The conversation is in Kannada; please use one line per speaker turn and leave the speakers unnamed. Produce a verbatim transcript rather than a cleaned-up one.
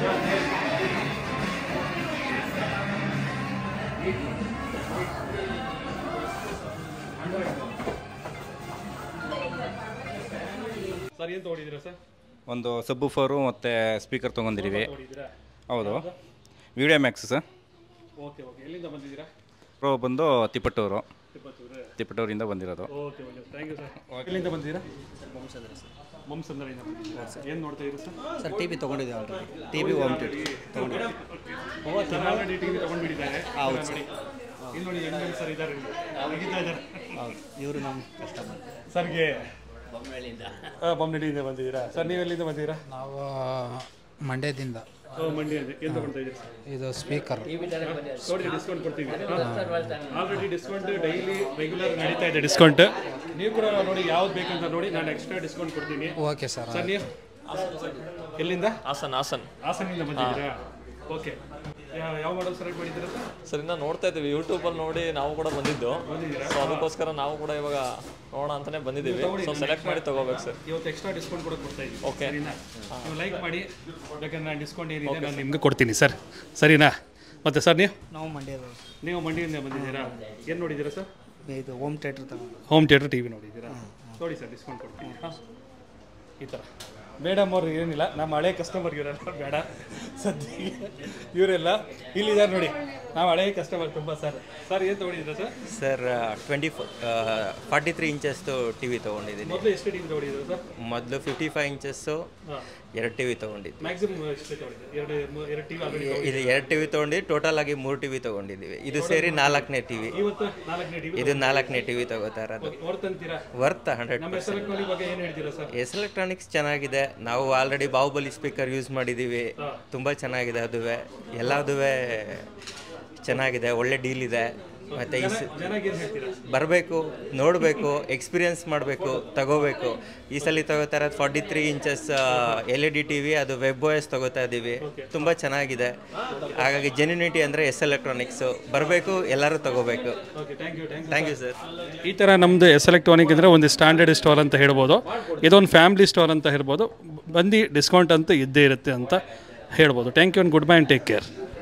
ಸರ್ ಏನು ತೊಗೊಂಡಿದ್ದೀರಾ ಸರ್?
ಒಂದು ಸಬ್ಬು ಫೋರು ಮತ್ತು ಸ್ಪೀಕರ್ ತೊಗೊಂಡಿದ್ದೀವಿ. ಹೌದು, video max sir.
Okay okay ಎಲ್ಲಿಂದ ಬಂದಿದ್ದೀರಾ?
ಪ್ರೋ ಬಂದು ತಿಪ್ಪಟ್ಟೂರು,
ತಿಪ್ಪತ್ತೂರು
ತಿಪ್ಪಟ್ಟೂರಿಂದ ಬಂದಿರೋದು.
Okay okay thank you sir. ಎಲ್ಲಿಂದ ಬಂದಿದ್ದೀರಾ?
ಬಂಸಂದ್ರ ಸರ್.
ಬಂಸಂದ್ರದಿಂದ ಬಂದಿದ್ದೀರಾ ಸರ್? ಏನು ನೋಡ್ತಾ ಇದ್ದೀರಾ ಸರ್?
ಸರ್ ಟಿ ವಿ ತೊಗೊಂಡಿದ್ದೀವಿ already. T V home theatre ತೊಗೊಂಡಿದ್ದೀವಿ.
ಸರ್ ಆಲ್ರೆಡಿ ಟಿ ವಿ ತೊಗೊಂಡ್ಬಿಟ್ಟಿದ್ದಾರೆ.
ಹೌದು ಸರ್.
ಇಲ್ಲಿ ನೋಡಿ ಹೆಂಗೆ ಸರ್ ಇದ್ದಾರೆ, ನಗಿತಾ ಇದ್ದಾರೆ.
ಹೌದು, ಇವರು ನಮ್ಮ ಕಸ್ಟಮರ್.
ಸರ್ಗೆ ಬೊಮ್ಮನಹಳ್ಳಿಯಿಂದ ಬಂದಿದ್ದೀರಾ ಸರ್? ನೀವು ಎಲ್ಲಿಂದ ಬಂದಿದ್ದೀರಾ?
ನಾವು ಮಂಡ್ಯದಿಂದ.
ಮಂಡ್ಯದಿಂದ. ಏನು ತೊಗೊಳ್ತಾ ಇದ್ದೀರಾ ಸರ್?
ಇದು ಸ್ಪೀಕರ್
ನೋಡಿ, ಡಿಸ್ಕೌಂಟ್ ಕೊಡ್ತೀವಿ. ಆಲ್ರೆಡಿ ಡಿಸ್ಕೌಂಟ್ ಡೈಲಿ ರೆಗ್ಯುಲರ್ ನಡೀತಾ ಇದೆ ಡಿಸ್ಕೌಂಟ್. ನೀವು ಕೂಡ ನೋಡಿ ಯಾವ್ದು ಬೇಕಂತ ನೋಡಿ, ನಾನು ಎಕ್ಸ್ಟ್ರಾ ಡಿಸ್ಕೌಂಟ್ ಕೊಡ್ತೀನಿ.
Okay sir.
ಸರ್ ನೀವು ಎಲ್ಲಿಂದ?
ಹಾಸನ್ ಹಾಸನ್
ಹಾಸನಿಂದ ಬಂದಿದ್ದೀರಾ? ಓಕೆ, ಯಾವ ಮಾಡಲ್ ಸೆಲೆಕ್ಟ್ ಮಾಡಿದ್ದೀರಾ ಸರ್?
ಸರ್ ಇನ್ನು ನೋಡ್ತಾ ಇದ್ದೀವಿ, ಯೂಟ್ಯೂಬಲ್ಲಿ ನೋಡಿ ನಾವು ಕೂಡ ಬಂದಿದ್ದು. ಸೊ ಅದಕ್ಕೋಸ್ಕರ ನಾವು ಕೂಡ ಇವಾಗ ನೋಡೋಣ ಅಂತಾನೆ ಬಂದಿದ್ದೀವಿ. ಸೊ ಸೆಲೆಕ್ಟ್ ಮಾಡಿ ತಗೋಬೇಕು ಸರ್.
ಇವತ್ತು ಎಕ್ಸ್ಟ್ರಾ ಡಿಸ್ಕೌಂಟ್ ಕೂಡ ಕೊಡ್ತಾ ಇದ್ದೀವಿ.
ಓಕೆ,
ನೀವು ಲೈಕ್ ಮಾಡಿ, ಯಾಕಂದ್ರೆ ನಾನು ಡಿಸ್ಕೌಂಟ್ ಏನಿದೆ ನಾನು ನಿಮ್ಗೆ ಕೊಡ್ತೀನಿ ಸರ್. ಸರಿನಾ? ಮತ್ತು ಸರ್ ನೀವು?
ನಾವು ಮಂಡ್ಯದವರು.
ನೀವು ಮಂಡ್ಯದಿಂದ ಬಂದಿದ್ದೀರಾ? ಏನು ನೋಡಿದ್ದೀರಾ ಸರ್?
ಇದು ಹೋಮ್ ಥಿಯೇಟರ್ ತಗೊಂಡು.
ಹೋಮ್ ಥಿಯೇಟರ್ ಟಿ ವಿ ನೋಡಿದ್ದೀರಾ? ನೋಡಿ ಸರ್, ಡಿಸ್ಕೌಂಟ್ ಕೊಡ್ತೀನಿ. ಹಾಂ, ಈ ಥರ ಮೇಡಮ್ ಅವ್ರು ಏನಿಲ್ಲ, ನಮ್ಮ ಹಳೆ ಕಸ್ಟಮರ್ ಇವರೆಲ್ಲ ಬೇಡ ಸದ್ಯಕ್ಕೆ, ಇವರೆಲ್ಲ ಇಲ್ಲಿದ್ದಾರೆ ನೋಡಿ, ನಾವು ಹಳೆ ಕಸ್ಟಮರ್ ತುಂಬ. ಸರ್ ಸರ್ ಏನು ತೊಗೊಂಡಿದ್ದೀರಾ ಸರ್?
ಸರ್ ಟ್ವೆಂಟಿ ಫೋ ಫಾರ್ಟಿ ತ್ರೀ ಇಂಚಸ್ದು ಟಿ ವಿ ತೊಗೊಂಡಿದ್ದೀನಿ.
ಮೊದಲು ಎಷ್ಟು ಟಿ ವಿ ತೊಗೊಂಡಿದ್ದೀರಾ ಸರ್?
ಮೊದಲು ಫಿಫ್ಟಿ ಫೈವ್ ಇಂಚಸ್ಸು ಎರಡು ಟಿ ವಿ ತೊಗೊಂಡಿದ್ವಿ.
ಮ್ಯಾಕ್ಸಿಮಮ್ ಎಷ್ಟು ತೊಗೊಂಡಿದ್ದೀವಿ? ಎರಡು ಎರಡು ಟಿ ವಿ ಆಲ್ರೆಡಿ.
ಇದು ಎರಡು ಟಿ ವಿ ತೊಗೊಂಡು ಟೋಟಲ್ ಆಗಿ ಮೂರು ಟಿ ವಿ ತೊಗೊಂಡಿದ್ದೀವಿ. ಇದು ಸೇರಿ ನಾಲ್ಕನೇ ಟಿ ವಿ.
ಇವತ್ತು ನಾಲ್ಕನೇ ಟಿ ವಿ.
ಇದು ನಾಲ್ಕನೇ ಟಿ ವಿ ತೊಗೋತಾ ಇರೋದು.
ವರ್ತ್ ಅಂತೀರಾ?
ವರ್ತ್ ಹಂಡ್ರೆಡ್
ನಮ್ಮ ಎಸ್ ಎಲೆಕ್ಟ್ರಾನಿಕ್ ಬಗ್ಗೆ ಏನು ಹೇಳ್ತೀರಾ ಸರ್?
ಎಸ್ ಎಲೆಕ್ಟ್ರಾನಿಕ್ಸ್ ಚೆನ್ನಾಗಿದೆ. ನಾವು ಆಲ್ರೆಡಿ ಬಾಹುಬಲಿ ಸ್ಪೀಕರ್ ಯೂಸ್ ಮಾಡಿದ್ದೀವಿ, ತುಂಬ ಚೆನ್ನಾಗಿದೆ. ಅದುವೇ ಎಲ್ಲದುವೇ ಚೆನ್ನಾಗಿದೆ, ಒಳ್ಳೆ ಡೀಲ್ ಇದೆ. ಮತ್ತು ಈ ಬರಬೇಕು, ನೋಡಬೇಕು, ಎಕ್ಸ್ಪೀರಿಯನ್ಸ್ ಮಾಡಬೇಕು, ತಗೋಬೇಕು. ಈ ಸಲ ತಗೋತಾ ಇರೋದು forty three inches L E D T V, ಅದು ವೆಬ್ ಓ ಎಸ್ ತಗೋತಾ ಇದ್ದೀವಿ. ತುಂಬ ಚೆನ್ನಾಗಿದೆ. ಹಾಗಾಗಿ ಜೆನ್ಯೂನಿಟಿ ಅಂದರೆ ಎಸ್ ಎಲೆಕ್ಟ್ರಾನಿಕ್ಸು, ಬರಬೇಕು, ಎಲ್ಲರೂ ತಗೋಬೇಕು. Thank you sir.
ಈ ಥರ ನಮ್ಮದು ಎಸ್ ಎಲೆಕ್ಟ್ರಾನಿಕ್ ಅಂದರೆ ಒಂದು ಸ್ಟ್ಯಾಂಡರ್ಡ್ ಸ್ಟೋರ್ ಅಂತ ಹೇಳ್ಬೋದು, ಇದೊಂದು ಫ್ಯಾಮಿಲಿ ಸ್ಟೋರ್ ಅಂತ ಹೇಳ್ಬೋದು. ಬಂದು ಡಿಸ್ಕೌಂಟ್ ಅಂತೂ ಇದ್ದೇ ಇರುತ್ತೆ ಅಂತ ಹೇಳ್ಬೋದು. Thank you and goodbye and take care.